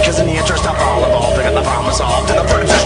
Cause in the interest of all involved, I got the problem solved. And the verdict